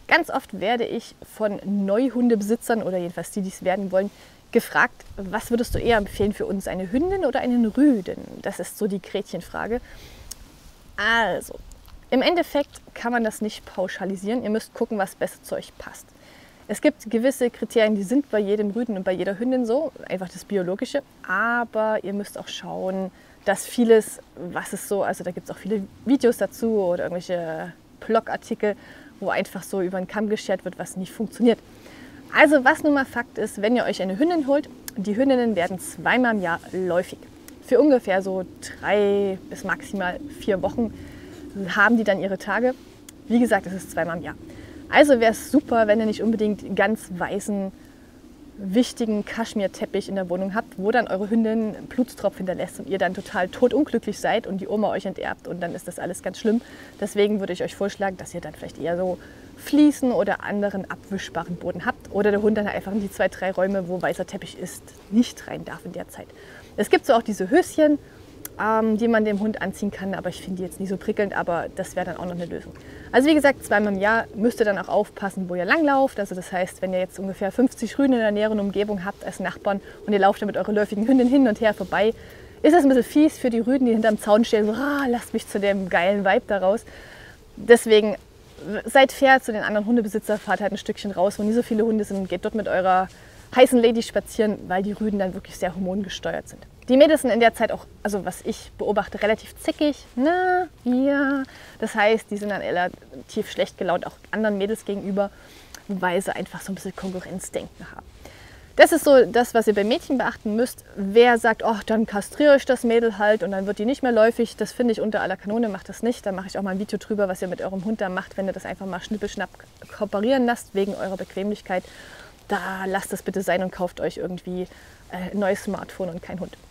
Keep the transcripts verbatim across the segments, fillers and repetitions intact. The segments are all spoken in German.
Ganz oft werde ich von Neuhundebesitzern oder jedenfalls die, die es werden wollen, gefragt, was würdest du eher empfehlen für uns, eine Hündin oder einen Rüden? Das ist so die Gretchenfrage. Also, im Endeffekt kann man das nicht pauschalisieren. Ihr müsst gucken, was besser zu euch passt. Es gibt gewisse Kriterien, die sind bei jedem Rüden und bei jeder Hündin so, einfach das Biologische. Aber ihr müsst auch schauen, dass vieles, was es so, also da gibt es auch viele Videos dazu oder irgendwelche Blogartikel, wo einfach so über den Kamm geschert wird, was nicht funktioniert. Also was nun mal Fakt ist, wenn ihr euch eine Hündin holt, die Hündinnen werden zweimal im Jahr läufig. Für ungefähr so drei bis maximal vier Wochen haben die dann ihre Tage. Wie gesagt, es ist zweimal im Jahr. Also wäre es super, wenn ihr nicht unbedingt ganz weißen, wichtigen Kaschmirteppich in der Wohnung habt, wo dann eure Hündin Blutstropfen hinterlässt und ihr dann total totunglücklich seid und die Oma euch enterbt und dann ist das alles ganz schlimm. Deswegen würde ich euch vorschlagen, dass ihr dann vielleicht eher so Fliesen oder anderen abwischbaren Boden habt oder der Hund dann einfach in die zwei, drei Räume, wo weißer Teppich ist, nicht rein darf in der Zeit. Es gibt so auch diese Höschen, ähm, die man dem Hund anziehen kann, aber ich finde die jetzt nicht so prickelnd, aber das wäre dann auch noch eine Lösung. Also wie gesagt, zweimal im Jahr müsst ihr dann auch aufpassen, wo ihr langlauft. Also das heißt, wenn ihr jetzt ungefähr fünfzig Rüden in der näheren Umgebung habt als Nachbarn und ihr lauft dann mit eurer läufigen Hündin hin und her vorbei, ist das ein bisschen fies für die Rüden, die hinterm Zaun stehen, so, ah, lasst mich zu dem geilen Vibe da raus. Deswegen seid fair zu den anderen Hundebesitzern, fahrt halt ein Stückchen raus, wo nie so viele Hunde sind und geht dort mit eurer heißen Lady spazieren, weil die Rüden dann wirklich sehr hormongesteuert sind. Die Mädels sind in der Zeit auch, also was ich beobachte, relativ zickig. Na, ja. Das heißt, die sind dann relativ schlecht gelaunt, auch anderen Mädels gegenüber, weil sie einfach so ein bisschen Konkurrenzdenken haben. Das ist so das, was ihr bei Mädchen beachten müsst. Wer sagt, oh, dann kastriere ich das Mädel halt und dann wird die nicht mehr läufig, das finde ich unter aller Kanone, macht das nicht. Da mache ich auch mal ein Video drüber, was ihr mit eurem Hund da macht, wenn ihr das einfach mal schnippelschnapp kooperieren lasst, wegen eurer Bequemlichkeit. Da lasst es bitte sein und kauft euch irgendwie ein neues Smartphone und kein Hund.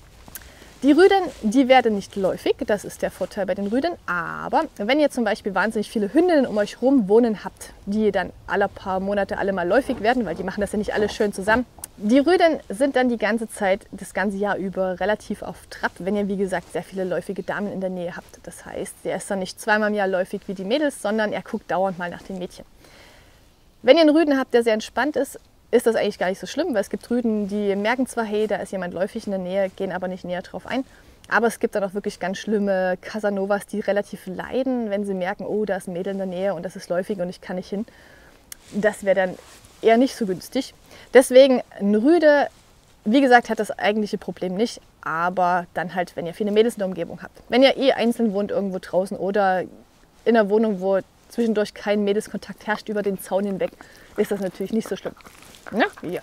Die Rüden, die werden nicht läufig, das ist der Vorteil bei den Rüden, aber wenn ihr zum Beispiel wahnsinnig viele Hündinnen um euch rum wohnen habt, die dann alle paar Monate alle mal läufig werden, weil die machen das ja nicht alle schön zusammen. Die Rüden sind dann die ganze Zeit, das ganze Jahr über relativ auf Trab, wenn ihr wie gesagt sehr viele läufige Damen in der Nähe habt. Das heißt, der ist dann nicht zweimal im Jahr läufig wie die Mädels, sondern er guckt dauernd mal nach den Mädchen. Wenn ihr einen Rüden habt, der sehr entspannt ist, ist das eigentlich gar nicht so schlimm, weil es gibt Rüden, die merken zwar, hey, da ist jemand läufig in der Nähe, gehen aber nicht näher drauf ein. Aber es gibt dann auch wirklich ganz schlimme Casanovas, die relativ leiden, wenn sie merken, oh, da ist ein Mädel in der Nähe und das ist läufig und ich kann nicht hin. Das wäre dann eher nicht so günstig. Deswegen ein Rüde, wie gesagt, hat das eigentliche Problem nicht, aber dann halt, wenn ihr viele Mädels in der Umgebung habt. Wenn ihr eh einzeln wohnt irgendwo draußen oder in einer Wohnung, wo zwischendurch kein Mädelskontakt herrscht über den Zaun hinweg, ist das natürlich nicht so schlimm. Ja, ja.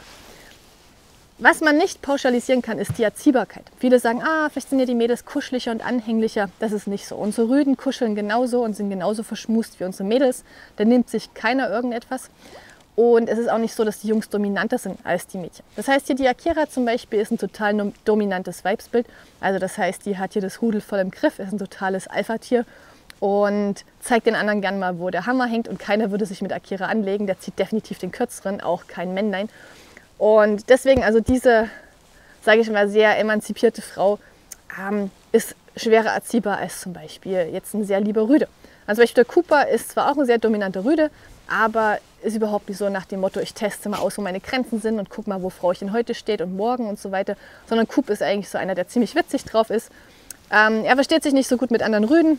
Was man nicht pauschalisieren kann, ist die Erziehbarkeit. Viele sagen, ah, vielleicht sind ja die Mädels kuscheliger und anhänglicher. Das ist nicht so. Unsere Rüden kuscheln genauso und sind genauso verschmust wie unsere Mädels. Da nimmt sich keiner irgendetwas. Und es ist auch nicht so, dass die Jungs dominanter sind als die Mädchen. Das heißt, hier die Akira zum Beispiel ist ein total dominantes Weibsbild. Also das heißt, die hat hier das Rudel voll im Griff, ist ein totales Alpha-Tier und zeigt den anderen gern mal, wo der Hammer hängt. Und keiner würde sich mit Akira anlegen. Der zieht definitiv den kürzeren, auch kein Männlein. Und deswegen, also diese, sage ich mal, sehr emanzipierte Frau ähm, ist schwerer erziehbar als zum Beispiel jetzt ein sehr lieber Rüde. Also zum Beispiel der Cooper ist zwar auch ein sehr dominanter Rüde, aber ist überhaupt nicht so nach dem Motto, ich teste mal aus, wo meine Grenzen sind und guck mal, wo Frauchen heute steht und morgen und so weiter. Sondern Coop ist eigentlich so einer, der ziemlich witzig drauf ist. Ähm, er versteht sich nicht so gut mit anderen Rüden,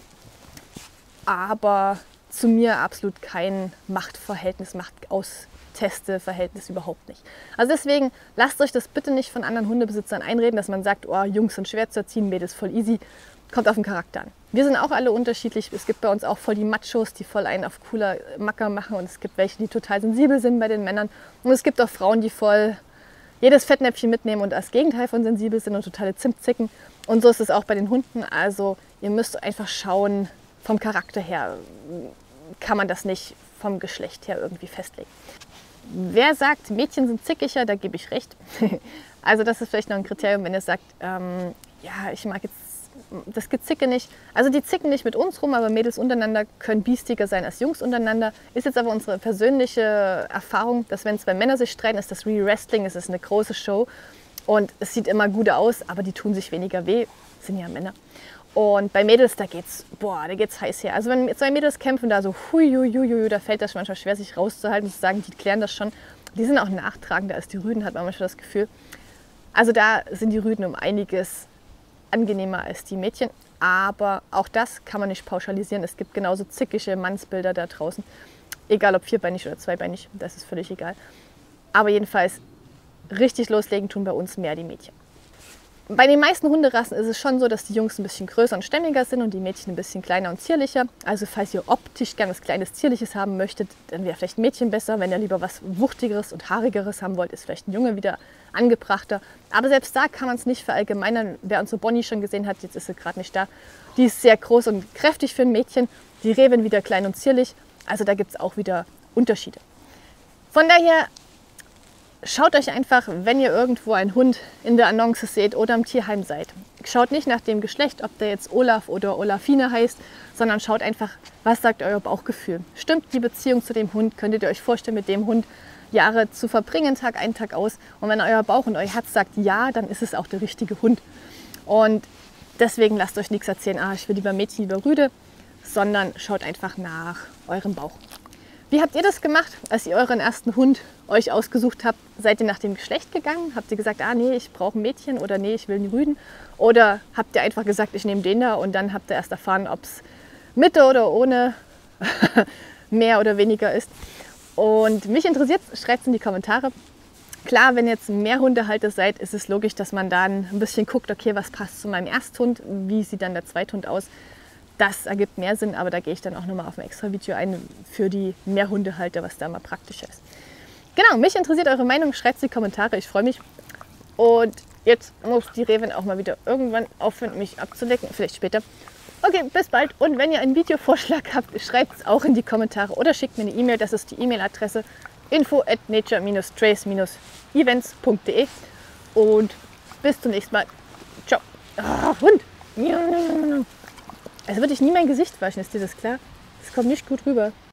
aber zu mir absolut kein Machtverhältnis, Machtausteste-Verhältnis überhaupt nicht. Also deswegen lasst euch das bitte nicht von anderen Hundebesitzern einreden, dass man sagt, oh, Jungs sind schwer zu erziehen, Mädels voll easy. Kommt auf den Charakter an. Wir sind auch alle unterschiedlich. Es gibt bei uns auch voll die Machos, die voll einen auf cooler Macker machen und es gibt welche, die total sensibel sind bei den Männern. Und es gibt auch Frauen, die voll jedes Fettnäpfchen mitnehmen und als Gegenteil von sensibel sind und totale Zimtzicken. Und so ist es auch bei den Hunden. Also ihr müsst einfach schauen, vom Charakter her kann man das nicht vom Geschlecht her irgendwie festlegen. Wer sagt, Mädchen sind zickiger, da gebe ich recht. Also das ist vielleicht noch ein Kriterium, wenn ihr sagt, ähm, ja, ich mag jetzt das Gezicke nicht. Also die zicken nicht mit uns rum, aber Mädels untereinander können biestiger sein als Jungs untereinander. Ist jetzt aber unsere persönliche Erfahrung, dass wenn zwei Männer sich streiten, ist das Re-Wrestling, es ist eine große Show und es sieht immer gut aus, aber die tun sich weniger weh, sind ja Männer. Und bei Mädels, da geht's, boah, da geht's heiß her. Also wenn zwei Mädels kämpfen, da so hui, hui, hui, hui, da fällt das manchmal schwer, sich rauszuhalten und zu sagen, die klären das schon. Die sind auch nachtragender als die Rüden, hat man manchmal das Gefühl. Also da sind die Rüden um einiges angenehmer als die Mädchen. Aber auch das kann man nicht pauschalisieren. Es gibt genauso zickige Mannsbilder da draußen. Egal ob vierbeinig oder zweibeinig, das ist völlig egal. Aber jedenfalls, richtig loslegen tun bei uns mehr die Mädchen. Bei den meisten Hunderassen ist es schon so, dass die Jungs ein bisschen größer und stämmiger sind und die Mädchen ein bisschen kleiner und zierlicher. Also falls ihr optisch gerne was Kleines, Zierliches haben möchtet, dann wäre vielleicht ein Mädchen besser. Wenn ihr lieber was Wuchtigeres und Haarigeres haben wollt, ist vielleicht ein Junge wieder angebrachter. Aber selbst da kann man es nicht verallgemeinern. Wer unsere Bonnie schon gesehen hat, jetzt ist sie gerade nicht da, die ist sehr groß und kräftig für ein Mädchen. Die Rehwen wieder klein und zierlich. Also da gibt es auch wieder Unterschiede. Von daher schaut euch einfach, wenn ihr irgendwo einen Hund in der Annonce seht oder im Tierheim seid, schaut nicht nach dem Geschlecht, ob der jetzt Olaf oder Olafine heißt, sondern schaut einfach, was sagt euer Bauchgefühl. Stimmt die Beziehung zu dem Hund? Könntet ihr euch vorstellen, mit dem Hund Jahre zu verbringen, Tag ein, Tag aus? Und wenn euer Bauch und euer Herz sagt ja, dann ist es auch der richtige Hund. Und deswegen lasst euch nichts erzählen, ah, ich will lieber Mädchen, lieber Rüde, sondern schaut einfach nach eurem Bauch. Wie habt ihr das gemacht, als ihr euren ersten Hund euch ausgesucht habt? Seid ihr nach dem Geschlecht gegangen? Habt ihr gesagt, ah nee, ich brauche ein Mädchen oder nee, ich will einen Rüden? Oder habt ihr einfach gesagt, ich nehme den da und dann habt ihr erst erfahren, ob es mit oder ohne mehr oder weniger ist? Und mich interessiert, schreibt es in die Kommentare. Klar, wenn ihr jetzt mehr Hundehalter seid, ist es logisch, dass man dann ein bisschen guckt, okay, was passt zu meinem Ersthund, wie sieht dann der Zweithund aus? Das ergibt mehr Sinn, aber da gehe ich dann auch nochmal auf ein extra Video ein für die Mehrhundehalter, was da mal praktischer ist. Genau, mich interessiert eure Meinung, schreibt es in die Kommentare, ich freue mich. Und jetzt muss die Rehwen auch mal wieder irgendwann aufhören, mich abzulecken, vielleicht später. Okay, bis bald und wenn ihr einen Videovorschlag habt, schreibt es auch in die Kommentare oder schickt mir eine E-Mail, das ist die E-Mail-Adresse info at nature trace events punkt de und bis zum nächsten Mal. Ciao. Oh, Hund! Also würde ich nie mein Gesicht waschen, ist dir das klar? Das kommt nicht gut rüber.